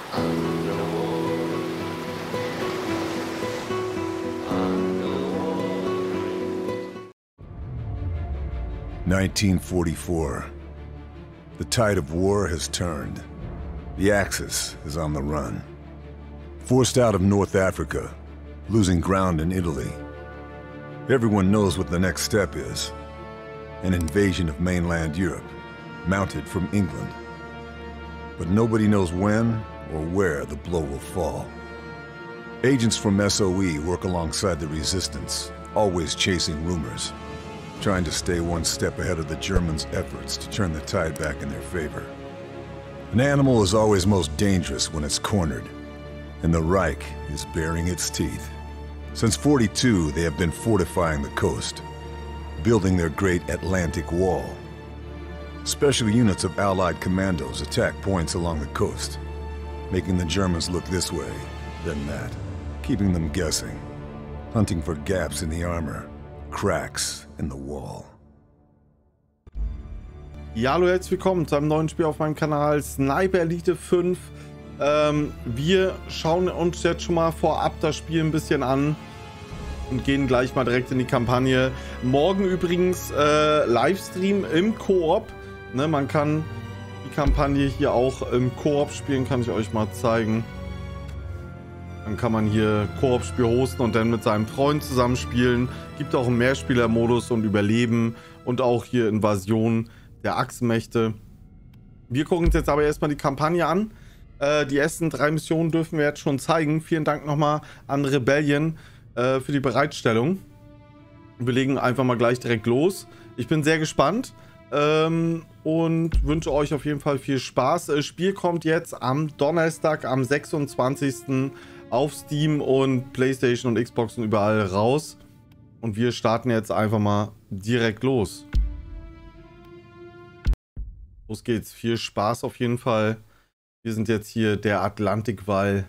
...1944. The tide of war has turned. The Axis is on the run. Forced out of North Africa, losing ground in Italy. Everyone knows what the next step is. An invasion of mainland Europe, mounted from England. But nobody knows when or where the blow will fall. Agents from SOE work alongside the resistance, always chasing rumors, trying to stay one step ahead of the Germans' efforts to turn the tide back in their favor. An animal is always most dangerous when it's cornered, and the Reich is baring its teeth. Since '42, they have been fortifying the coast, building their great Atlantic Wall. Special units of Allied commandos attack points along the coast, making the Germans look this way, then that, keeping them guessing, hunting for gaps in the armor, cracks in the wall. Ja, hallo, herzlich willkommen zu einem neuen Spiel auf meinem Kanal Sniper Elite 5. Wir schauen uns jetzt schon mal vorab das Spiel ein bisschen an und gehen gleich mal direkt in die Kampagne. Morgen übrigens Livestream im Koop. Ne, man kann die Kampagne hier auch im Koop spielen, kann ich euch mal zeigen. Dann kann man hier Koop-Spiel hosten und dann mit seinem Freund zusammenspielen. Gibt auch einen Mehrspieler-Modus und Überleben und auch hier Invasion der Achsenmächte. Wir gucken uns jetzt aber erstmal die Kampagne an. Die ersten 3 Missionen dürfen wir jetzt schon zeigen. Vielen Dank nochmal an Rebellion für die Bereitstellung. Wir legen einfach mal gleich direkt los. Ich bin sehr gespannt und wünsche euch auf jeden Fall viel Spaß. Das Spiel kommt jetzt am Donnerstag, am 26. auf Steam und PlayStation und Xbox und überall raus. Und wir starten jetzt einfach mal direkt los. Los geht's. Viel Spaß auf jeden Fall. Wir sind jetzt hier der Atlantikwall.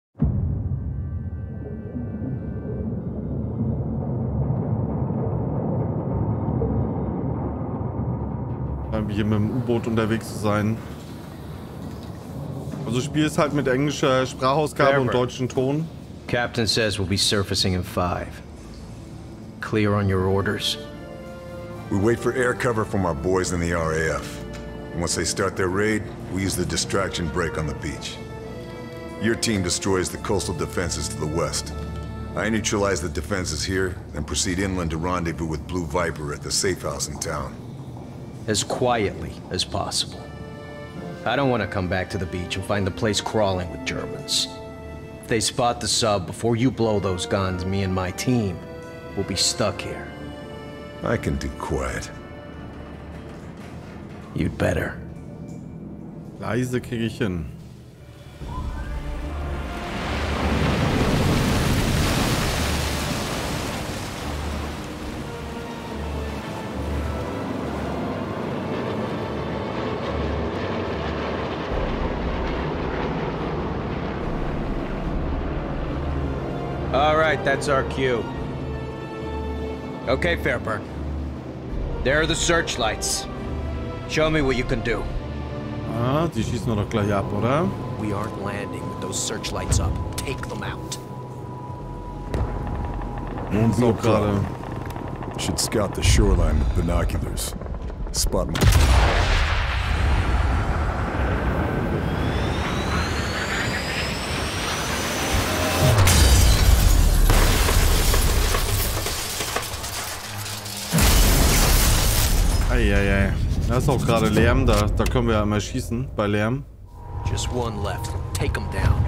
Hier mit dem U-Boot unterwegs zu sein. Also das Spiel ist halt mit englischer Sprachausgabe und deutschen Ton. Captain says we'll be surfacing in 5. Clear on your orders? We wait for air cover from our boys in the RAF. And once they start their raid, we use the distraction break on the beach. Your team destroys the coastal defenses to the west. I neutralize the defenses here, then proceed inland to rendezvous with Blue Viper at the safe house in town. As quietly as possible. I don't want to come back to the beach and find the place crawling with Germans. If they spot the sub before you blow those guns, me and my team will be stuck here. I can do quiet. You'd better. Leise kriege ich hin. All right, that's our cue. Okay, Fairburn. There are the searchlights. Show me what you can do. Ah, die schießen wir doch gleich ab, oder? We aren't landing with those searchlights up. Take them out. Won't be a problem. Should scout the shoreline with binoculars. Spot my... Eieiei. Da ist auch gerade Lärm, da können wir ja immer schießen bei Lärm. Just one left. Take them down.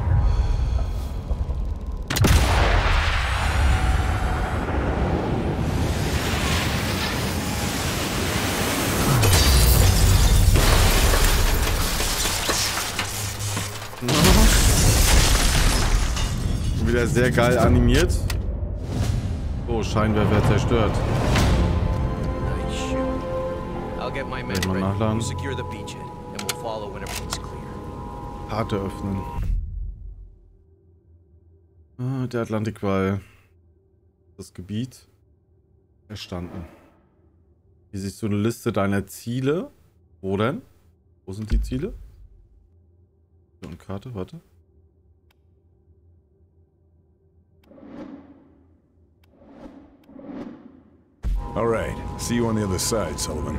Wieder sehr geil animiert. Oh, Scheinwerfer zerstört. Nachladen. Karte öffnen. Ah, der Atlantikwall. Das Gebiet. Verstanden. Hier siehst du eine Liste deiner Ziele. Wo denn? Wo sind die Ziele? Und Karte, warte. See you on the other side, Sullivan.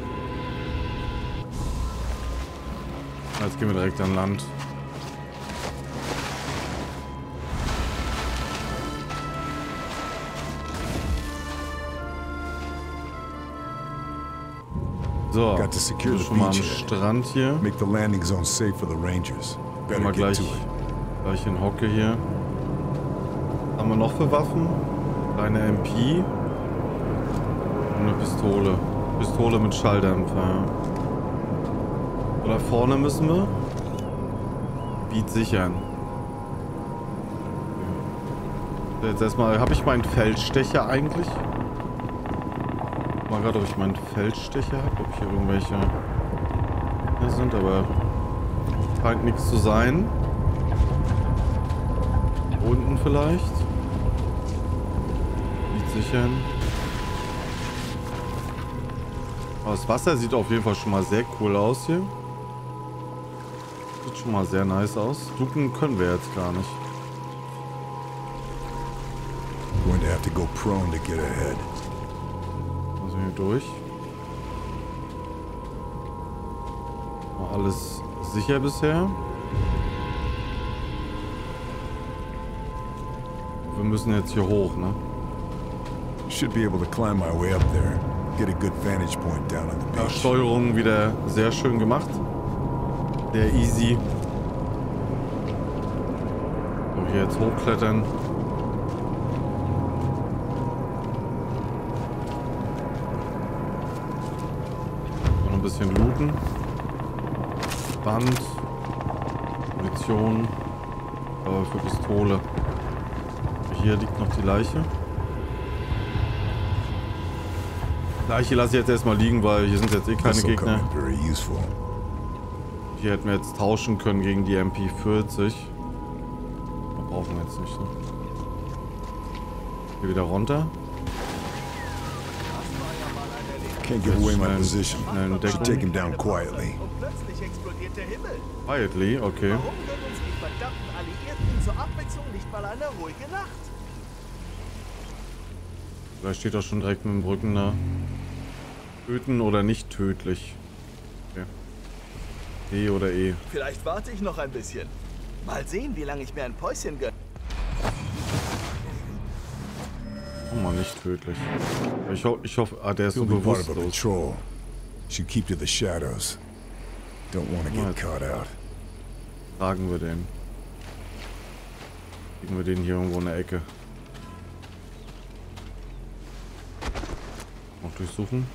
Jetzt gehen wir direkt an Land. So, Got to secure the schon mal am beach here. Strand hier. Make the landing zone safe for the Rangers. Better Mal get gleich, to it. gleich in Hocke hier. Was haben wir noch für Waffen? Kleine MP. Und eine Pistole. Pistole mit Schalldämpfer. Ja. So, da vorne müssen wir. Beat sichern. So, jetzt erstmal, habe ich meinen Feldstecher eigentlich? Mal gerade, ob ich meinen Feldstecher habe, ob hier irgendwelche hier sind, aber scheint nichts zu sein. Unten vielleicht. Beat sichern. Aber das Wasser sieht auf jeden Fall schon mal sehr cool aus hier. Sieht schon mal sehr nice aus. Ducken können wir jetzt gar nicht. Going to have to go prone to get ahead. Also hier durch. War alles sicher bisher. Wir müssen jetzt hier hoch, ne? Should be able to climb my way up there. Get a good vantage point down on the Ja, beach. Steuerung wieder sehr schön gemacht. Sehr easy. So, hier jetzt hochklettern. So, noch ein bisschen looten. Band. Munition. Aber für Pistole. Hier liegt noch die Leiche. Leiche lasse ich jetzt erstmal liegen, weil hier sind jetzt eh keine This'll Gegner. come in very useful. Hier hätten wir jetzt tauschen können gegen die MP40. Da brauchen wir jetzt nicht, ne? Hier wieder runter. Can't give away my Schnell- position. schnell in Should take Deckung. him down quietly. Und plötzlich explodiert der Himmel. Quietly, okay. Warum gönnen uns die verdammten Alliierten zur Abwechslung nicht mal eine ruhige Nacht? Vielleicht steht auch schon direkt mit dem Brücken da. Töten oder nicht tödlich. Okay. E oder E. Vielleicht warte ich noch ein bisschen. Mal sehen, wie lange ich mir ein Päuschen gönne. Oh man, nicht tödlich. Ich hoffe, der ist so He'll be part of a bewusstlos. patrol. Should keep to the shadows. Don't want to Right. get caught out. Tragen wir den. Kriegen wir den hier irgendwo in der Ecke. Noch durchsuchen.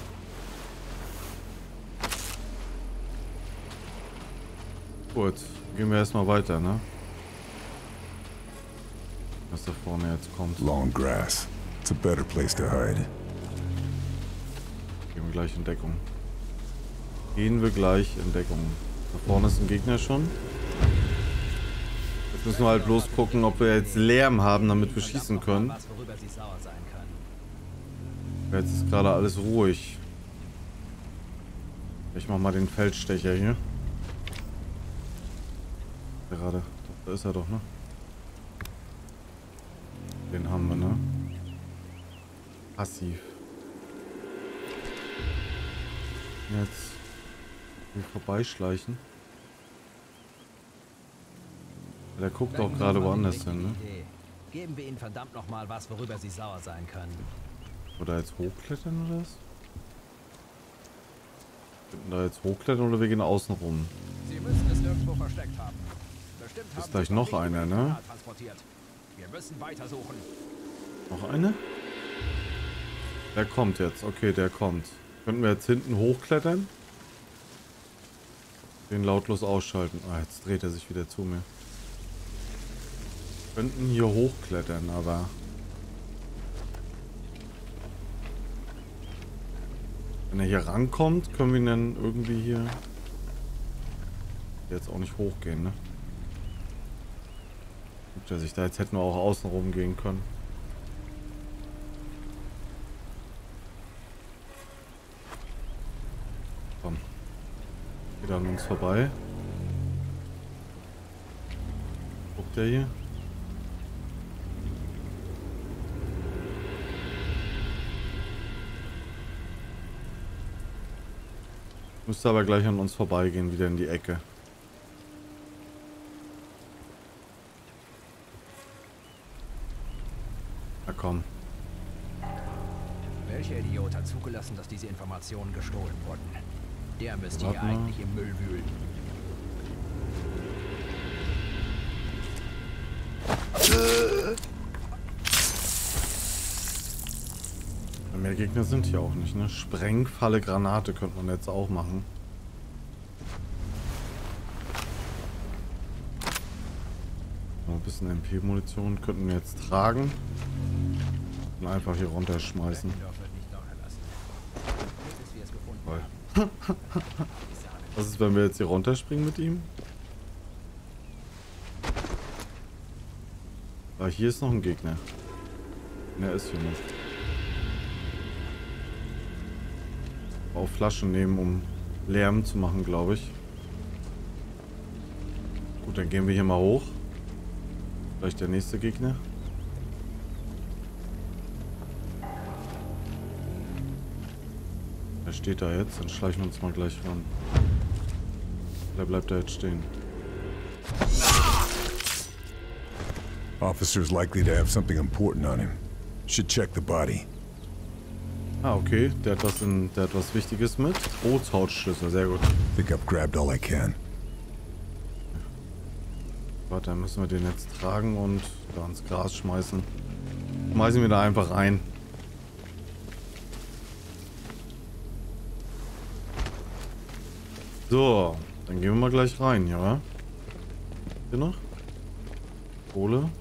Gut, gehen wir erstmal weiter, ne? Was da vorne jetzt kommt. Long grass. It's a better place to hide. Gehen wir gleich in Deckung. Gehen wir gleich in Deckung. Da vorne ist ein Gegner schon. Jetzt müssen wir halt bloß gucken, ob wir jetzt Lärm haben, damit wir schießen können. Jetzt ist gerade alles ruhig. Ich mach mal den Feldstecher hier. Gerade. Doch, da ist er doch, ne? Den haben wir, ne? Passiv. Jetzt hier vorbeischleichen. Der guckt auch gerade woanders hin, ne? Geben wir ihnen verdammt nochmal was, worüber sie sauer sein können. Oder jetzt hochklettern oder was? Könnten da jetzt hochklettern oder wir gehen außen rum? Sie müssen es nirgendwo versteckt haben. Bestimmt Ist haben gleich sie noch Papier einer, mit ne? Signal transportiert. Wir müssen weitersuchen. Noch eine? Der kommt jetzt. Okay, der kommt. Könnten wir jetzt hinten hochklettern? Den lautlos ausschalten. Ah, jetzt dreht er sich wieder zu mir. Wir könnten hier hochklettern, aber... Wenn er hier rankommt, können wir ihn dann irgendwie hier... Jetzt auch nicht hochgehen, ne? Gut, dass ich da jetzt hätten wir auch außen rum gehen können. Komm. Geht an uns vorbei. Guckt der hier? Müsste aber gleich an uns vorbeigehen, wieder in die Ecke. Na komm. Welcher Idiot hat zugelassen, dass diese Informationen gestohlen wurden? Der müsste Warte hier mal. eigentlich im Müll wühlen. Mehr Gegner sind hier auch nicht, ne? Sprengfalle, Granate könnte man jetzt auch machen. So, ein bisschen MP-Munition könnten wir jetzt tragen. Und einfach hier runterschmeißen. Toll. Was ist, wenn wir jetzt hier runterspringen mit ihm? Ah, hier ist noch ein Gegner. Ne, ist hier nicht. Auch Flaschen nehmen, um Lärm zu machen, glaube ich. Gut, dann gehen wir hier mal hoch. Vielleicht der nächste Gegner. Wer steht da jetzt? Dann schleichen wir uns mal gleich ran. Wer bleibt da jetzt stehen? Officer's likely to have something important on him. Should check the body. Ah, okay. Der hat was Wichtiges mit. Bootshautschlüssel, sehr gut. Think I've grabbed all I can. Warte, dann müssen wir den jetzt tragen und da ins Gras schmeißen. Schmeißen wir da einfach rein. So, dann gehen wir mal gleich rein, ja? Hier noch? Kohle.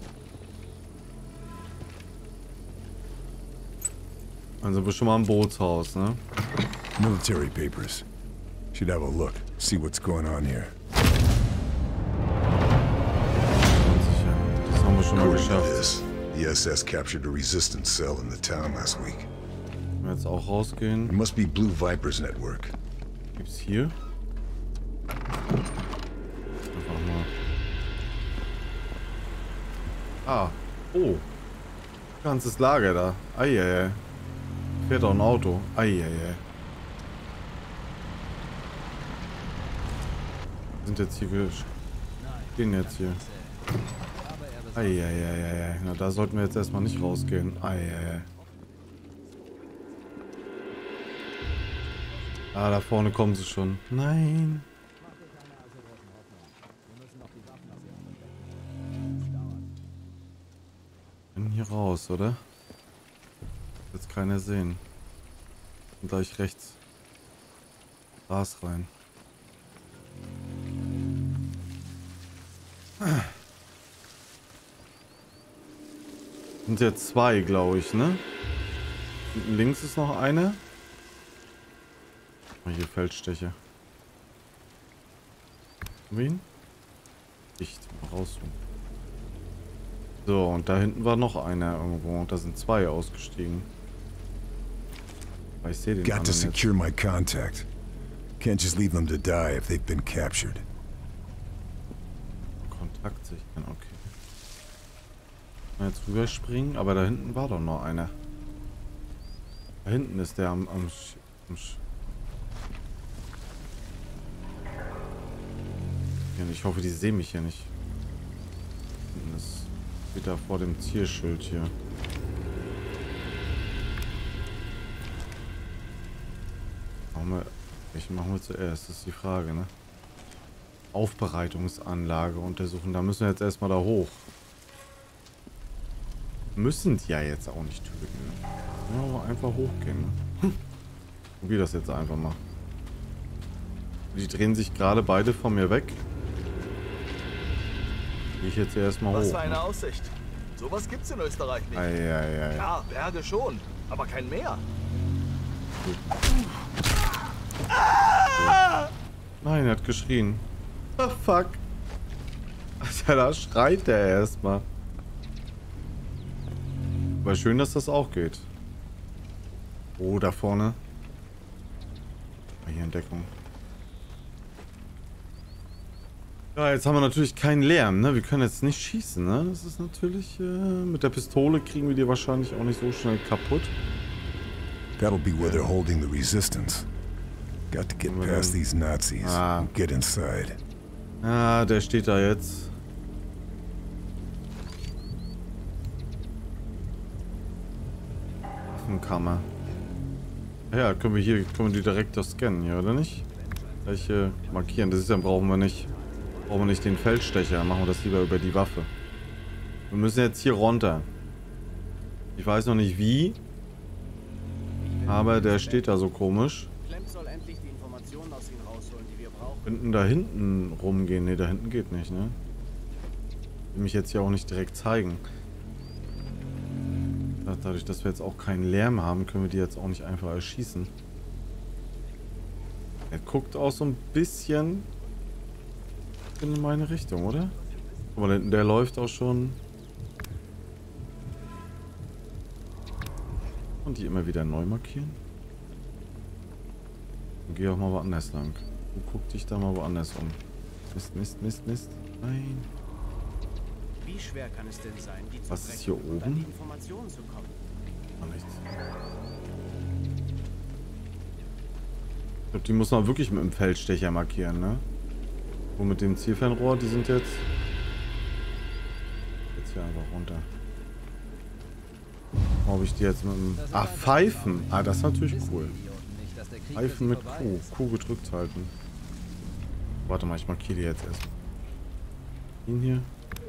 Dann sind wir schon mal im Bootshaus, ne? Military papers. Should have a look. See what's going on here. Das haben wir schon mal According to geschafft. this, the SS captured a resistance cell in the town last week. Können wir jetzt auch It rausgehen? must be Blue Viper's network. Gibt's hier? Einfach mal. Ah. Oh. Ganzes Lager da. Eieiei. Fährt auch ein Auto. Eieiei. Sind jetzt hier stehen jetzt hier. Eieiei. Na, da sollten wir jetzt erstmal nicht rausgehen. Eieiei. Ah, da vorne kommen sie schon. Nein. Bin hier raus, oder? Jetzt keiner sehen. Und gleich rechts. Gras rein. Sind jetzt zwei, glaube ich, ne? Hinten links ist noch eine. Oh, hier Feldstecher. Wen? Dicht. Raus. So, und da hinten war noch einer irgendwo. Und da sind zwei ausgestiegen. Aber ich sehe den Got to anderen jetzt. secure my contact. Can't just leave them to die if they've been captured. Kontakt sichern, okay. Mal jetzt rüberspringen, aber da hinten war doch noch einer. Da hinten ist der am ich hoffe, die sehen mich hier nicht. Hinten ist wieder vor dem Zielschild hier. Welchen machen wir zuerst? Das ist die Frage, ne? Aufbereitungsanlage untersuchen. Da müssen wir jetzt erstmal da hoch. Müssen die ja jetzt auch nicht töten. Ja, aber einfach hochgehen. Ne? Probier das jetzt einfach mal. Die drehen sich gerade beide von mir weg. Gehe ich jetzt erstmal hoch. Was für eine Ne? Aussicht. Sowas gibt's in Österreich nicht. Eieiei. Ja, Berge schon, aber kein Meer. Nein, er hat geschrien. Oh, fuck. Alter, da schreit der erstmal. Aber schön, dass das auch geht. Oh, da vorne. Hier in Deckung. Ja, jetzt haben wir natürlich keinen Lärm, ne? Wir können jetzt nicht schießen, ne? Das ist natürlich... mit der Pistole kriegen wir die wahrscheinlich auch nicht so schnell kaputt. That'll be where they're holding the resistance. Got to get past these Nazis. Get inside. Ah, der steht da jetzt. Waffenkammer. Ja, können wir die direkt scannen hier, oder nicht? Gleich markieren. Das ist dann brauchen wir nicht den Feldstecher. Machen wir das lieber über die Waffe. Wir müssen jetzt hier runter. Ich weiß noch nicht wie. Aber der steht da so komisch. Clem soll endlich die Informationen aus ihnen rausholen, die wir brauchen. Könnten da hinten rumgehen. Ne, da hinten geht nicht, ne? Will mich jetzt hier auch nicht direkt zeigen. Dadurch, dass wir jetzt auch keinen Lärm haben, können wir die jetzt auch nicht einfach erschießen. Er guckt auch so ein bisschen in meine Richtung, oder? Guck mal, der läuft auch schon. Und die immer wieder neu markieren. Und geh auch mal woanders lang. Du guck dich da mal woanders um. Mist, Mist, Mist, Mist. Nein. Wie schwer kann es denn sein, die zu Was ist hier brechen und an oben? die Informationen zu kommen? Noch nichts. Ich glaube, die muss man wirklich mit dem Feldstecher markieren, ne? Wo mit dem Zielfernrohr, die sind jetzt hier einfach runter. Ob ich die jetzt mit dem... Ach, Pfeifen! Ah, das ist natürlich cool. Pfeifen mit Q. Q gedrückt halten. Warte mal, ich markiere die jetzt erst. Ihn hier.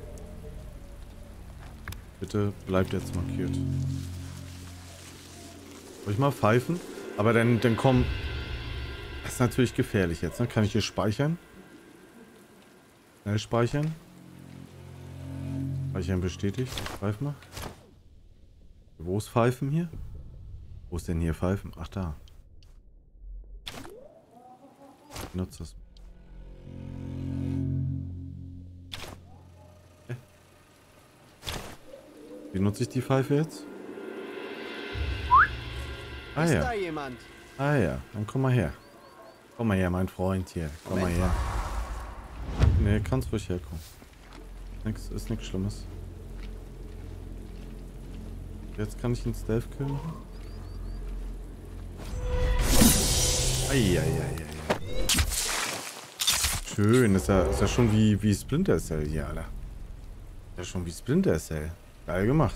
Bitte bleibt jetzt markiert. Soll ich mal pfeifen? Aber dann kommen... Das ist natürlich gefährlich jetzt, ne? Kann ich hier speichern? Schnell speichern. Speichern bestätigt. Pfeif mal. Wo ist Pfeifen hier? Wo ist denn hier Pfeifen? Ach, da. Ich nutze das. Wie nutze ich die Pfeife jetzt? Ah Ist ja. da jemand? Ah ja, dann komm mal her. Komm mal her, mein Freund hier. Komm mal her. Nee, kannst ruhig herkommen. Ist nichts Schlimmes. Jetzt kann ich einen Stealth-Kill machen. Eieieiei. Schön, ist ja schon wie Splinter Cell hier, Alter. Ist ja schon wie Splinter Cell. Geil gemacht.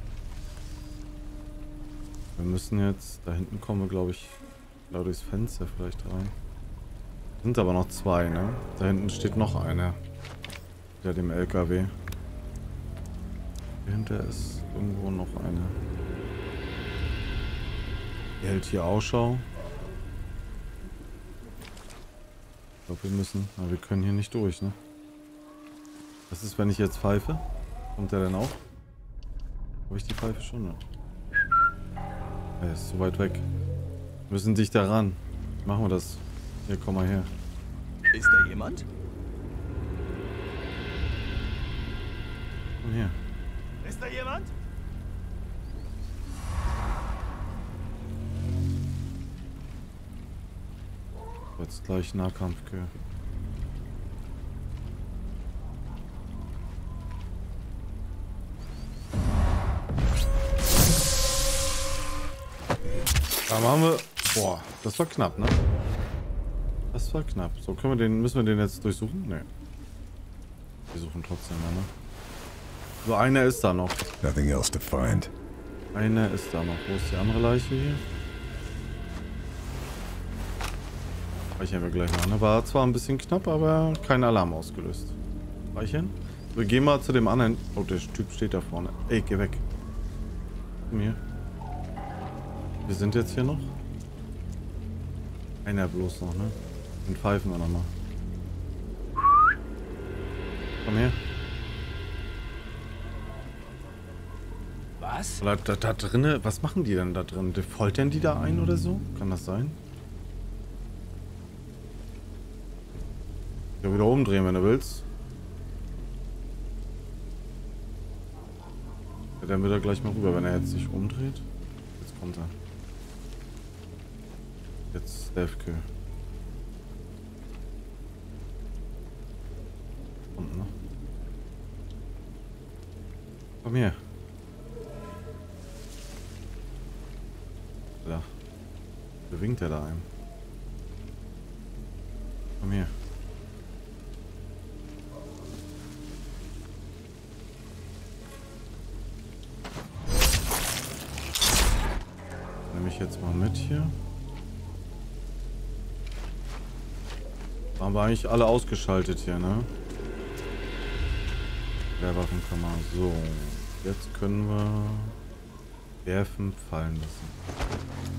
Wir müssen jetzt, da hinten kommen wir, glaube ich, da durchs Fenster vielleicht rein. Sind aber noch zwei, ne? Da hinten steht noch einer. Hinter dem LKW. Dahinter ist irgendwo noch einer. Die hält hier Ausschau. Ich glaube, wir müssen, aber wir können hier nicht durch, ne? Was ist, wenn ich jetzt pfeife? Kommt der denn auch? Habe ich die Pfeife schon? Ja. Er ist so weit weg. Wir müssen dich da ran. Machen wir das. Hier, komm mal her. Ist da jemand? Komm her. Ist da jemand? Jetzt gleich Nahkampf gehört. Da machen wir... Boah, das war knapp, ne? Das war knapp. So, müssen wir den jetzt durchsuchen? Ne. Wir suchen trotzdem mal, ne? So, einer ist da noch. Nothing else to find. Einer ist da noch. Wo ist die andere Leiche hier? Speichern wir gleich mal, ne? War zwar ein bisschen knapp, aber kein Alarm ausgelöst. Speichern. Wir gehen mal zu dem anderen... Oh, der Typ steht da vorne. Ey, geh weg. Komm hier. Wir sind jetzt hier noch. Einer bloß noch, ne? Den pfeifen wir nochmal. Komm her. Was? Da drinnen, was machen die denn da drin? Foltern die da ein oder so? Kann das sein? Ja, wieder umdrehen, wenn du willst. Ja, dann wird er gleich mal rüber, wenn er jetzt sich umdreht. Jetzt kommt er. Jetzt Stealth-Kill. Kommt noch. Komm her. Da. Wer winkt der da einem? Komm her. Nehme ich jetzt mal mit hier. Waren wir eigentlich alle ausgeschaltet hier, ne? Der Waffenkammer. So. Jetzt können wir werfen, fallen lassen.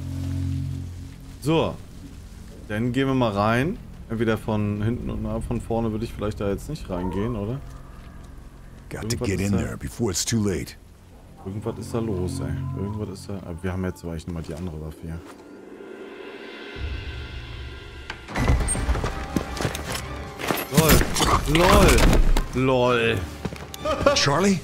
So. Dann gehen wir mal rein. Entweder von hinten und von vorne würde ich vielleicht da jetzt nicht reingehen, oder? Got to get in there before it's too late. Irgendwas ist da los, ey. Irgendwas ist da... Wir haben jetzt aber nicht mal die andere Waffe hier. LOL. Charlie?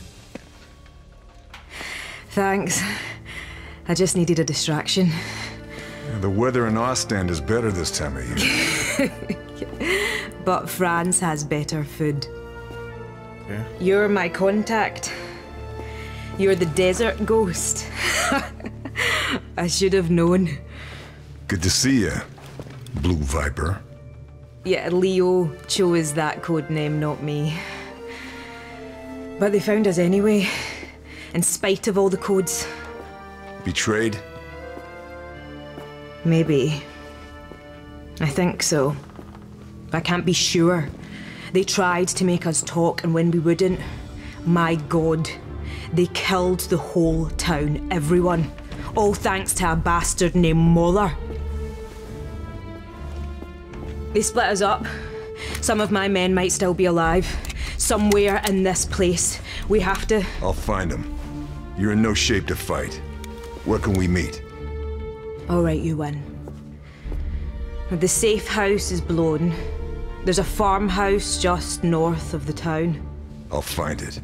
Thanks. I just needed a distraction. The weather in Ostend is better this time of year. But France has better food. Okay. You're my contact. You're the desert ghost. I should have known. Good to see you, Blue Viper. Yeah, Leo chose that code name, not me. But they found us anyway, in spite of all the codes. Betrayed? Maybe. I think so. I can't be sure. They tried to make us talk, and when we wouldn't, my God, they killed the whole town, everyone. All thanks to a bastard named Moller. They split us up. Some of my men might still be alive. Somewhere in this place. We have to... I'll find them. You're in no shape to fight. Where can we meet? All right, you win. The safe house is blown. There's a farmhouse just north of the town. I'll find it.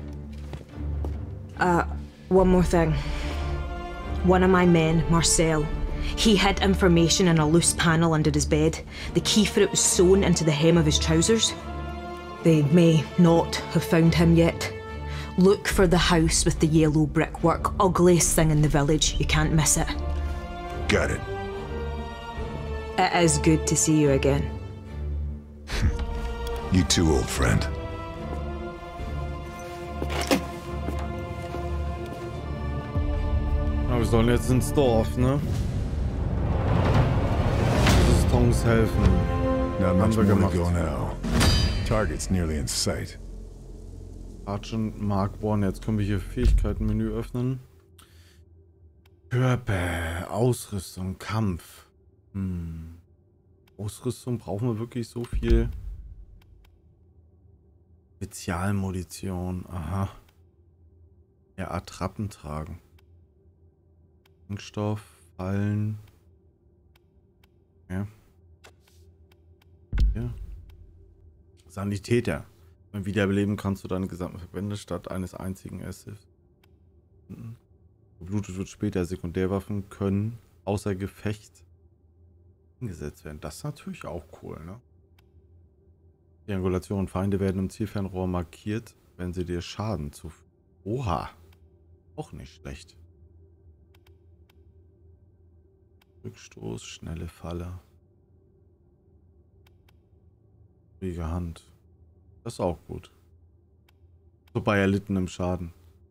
One more thing. One of my men, Marcel, he hid information in a loose panel under his bed. The key for it was sewn into the hem of his trousers. They may not have found him yet. Look for the house with the yellow brickwork. Ugliest thing in the village. You can't miss it. Got it. It is good to see you again. You too, old friend. Ja, wir sollen jetzt ins Dorf, ne? Resistance helfen. Not much Haben wir more to gemacht. go now. Target's nearly in sight. Argent Mark I. Jetzt können wir hier Fähigkeitenmenü öffnen. Körper, Ausrüstung, Kampf. Ausrüstung, brauchen wir wirklich so viel? Spezialmunition, aha. Ja, Attrappen tragen. Sprengstoff, Fallen. Ja. Ja. Sanitäter. Beim Wiederbeleben kannst du deine gesamten Verbände statt eines einzigen Assets. Geblutet wird später. Sekundärwaffen können außer Gefecht eingesetzt werden. Das ist natürlich auch cool, ne? Triangulation. Feinde werden im Zielfernrohr markiert, wenn sie dir Schaden zufügen. Oha. Auch nicht schlecht. Rückstoß, schnelle Falle. Ruhige Hand. Das ist auch gut. So bei erlittenem Schaden.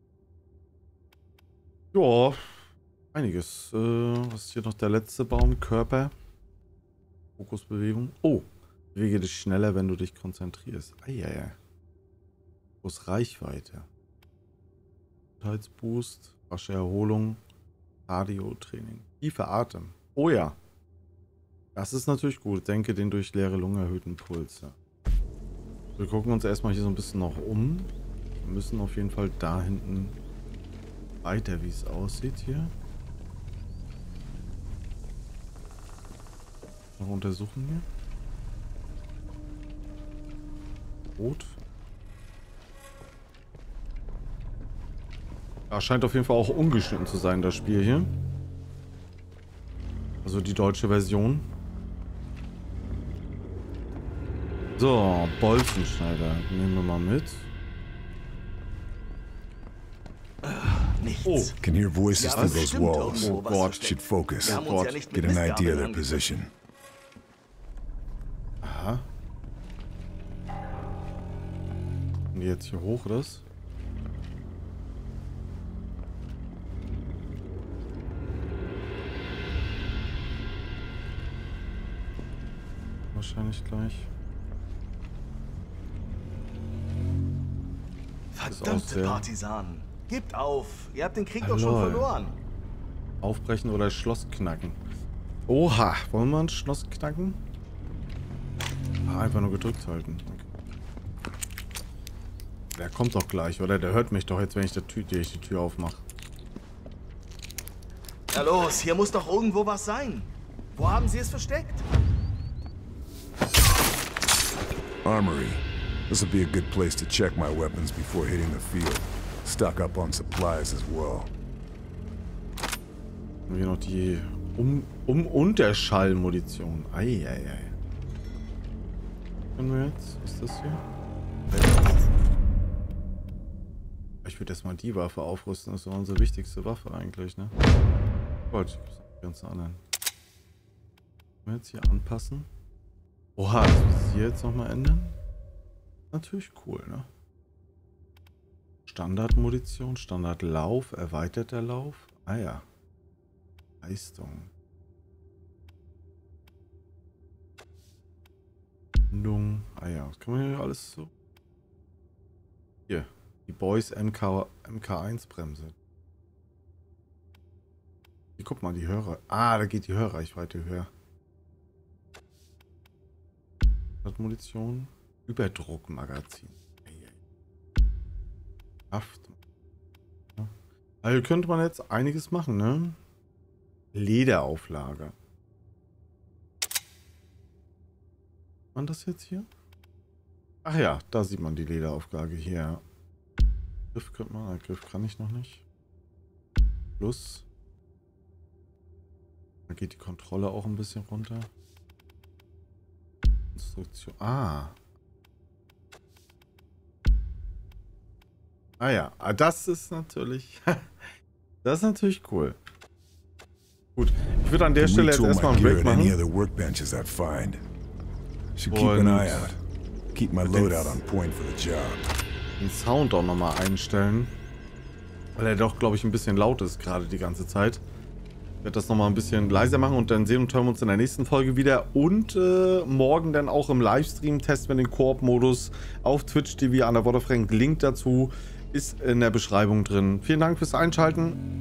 Ja, einiges. Was ist hier noch der letzte Baum? Körper. Fokusbewegung. Oh, bewege dich schneller, wenn du dich konzentrierst. Eieiei. Groß Reichweite. Gesundheitsboost. Rasche Erholung. Cardio-Training. Tiefer Atem. Oh ja. Das ist natürlich gut. Denke den durch leere Lunge erhöhten Puls. Ja. Wir gucken uns erstmal hier so ein bisschen noch um. Wir müssen auf jeden Fall da hinten weiter, wie es aussieht hier. Noch untersuchen hier. Rot. Ja, scheint auf jeden Fall auch ungeschnitten zu sein, das Spiel hier. Also die deutsche Version. So, Bolzenschneider. Nehmen wir mal mit. Nichts. Oh. Can hear voices Ja, through was those stimmt walls. irgendwo, Oh was Gott. versteckt. Should focus. Wir haben uns ja nicht Get mit an idea of their Mistgabeln position. Aha. Und jetzt hier hoch, das? Wahrscheinlich gleich. Verdammte Partisanen. Gebt auf. Ihr habt den Krieg doch Hallo. schon verloren. Aufbrechen oder das Schloss knacken. Oha, wollen wir ein Schloss knacken? Ah, einfach nur gedrückt halten. Okay. Der kommt doch gleich, oder? Der hört mich doch jetzt, wenn ich die Tür aufmache. Na los, hier muss doch irgendwo was sein. Wo haben sie es versteckt? Armory. This will be a good place to check my weapons before hitting the field. Stock up on supplies as well. Haben wir noch die Unterschallmunition. Eieiei. Können wir jetzt? Was ist das hier? Ich würde erstmal die Waffe aufrüsten. Das ist doch unsere wichtigste Waffe eigentlich, ne? Gut, die ganzen anderen. Können wir jetzt hier anpassen? Oha, das muss ich hier jetzt nochmal ändern? Natürlich cool, ne? Standardmunition, Standardlauf, erweiterter Lauf. Ah ja. Leistung. Ah ja, was kann man hier alles so? Hier, die Boys MK1 Bremse. Hier, guck mal, die Hörer. Ah, da geht die Hörreichweite höher. Munition. Überdruckmagazin. Haft. Ja. Also könnte man jetzt einiges machen, ne? Lederauflage. Sieht man das jetzt hier? Ach ja, da sieht man die Lederauflage hier. Griff könnte man, Griff kann ich noch nicht. Plus. Da geht die Kontrolle auch ein bisschen runter. Instruktion. Ah. Ah ja, das ist natürlich. Das ist natürlich cool. Gut, ich würde an der Stelle jetzt erstmal einen Break machen. Den Sound auch nochmal einstellen. Weil er doch, glaube ich, ein bisschen laut ist gerade die ganze Zeit. Ich werde das nochmal ein bisschen leiser machen und dann sehen und hören wir uns in der nächsten Folge wieder. Und morgen dann auch im Livestream testen wir den Koop-Modus auf Twitch TV. Underwater Frank. Link dazu ist in der Beschreibung drin. Vielen Dank fürs Einschalten